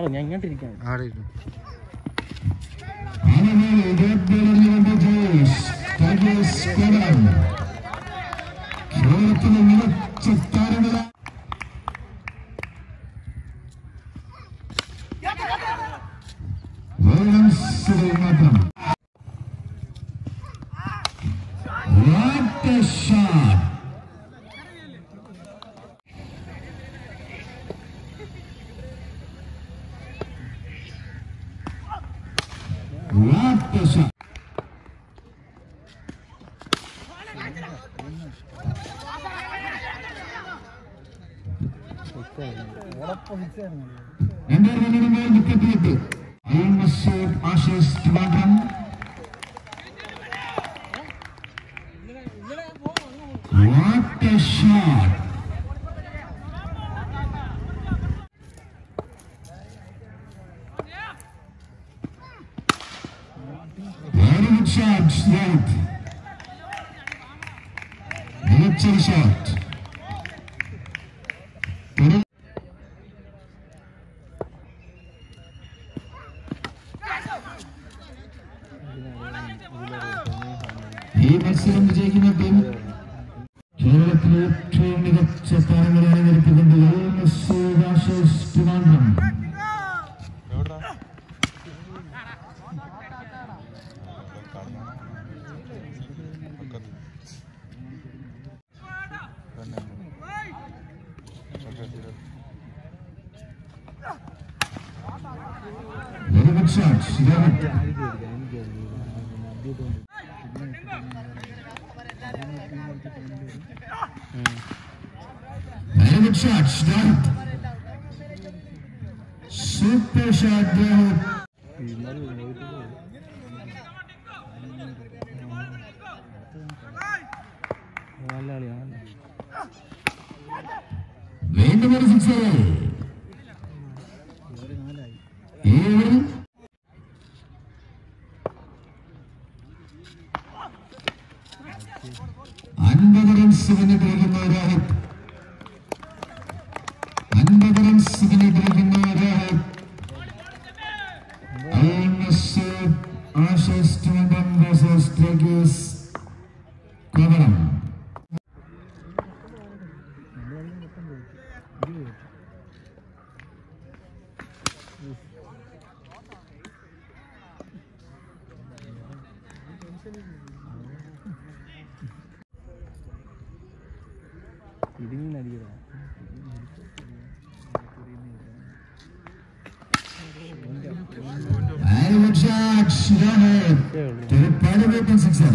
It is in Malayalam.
ഞാൻ ഇങ്ങോട്ടിരിക്കാം. കേരളത്തിലെ മികച്ച താരങ്ങളെ മാത്രം. What a shot! What a shot! Ashes Trivandrum. What a shot! Very good shot, right? Excellent shot. ഈ മത്സരം വിജയിക്കുന്ന ടീം കേരളത്തിലെ ഏറ്റവും മികച്ച താരങ്ങളെ അണിനിരത്തിക്കൊണ്ട് Aces Trivandrum. Very good shots. Very good shots. Super shot. വീണ്ടും ഒരു സിക്സർ. അൻപത് റൺസ് പിന്നിട്ടിരിക്കുന്ന രോഹിത്. 50 റൺസ് പിന്നിട്ടിരിക്കുന്ന Rohit. Aces Trivandrum versus Tigers Kovalam. Very good shot, Rohit. Penetrating sixer.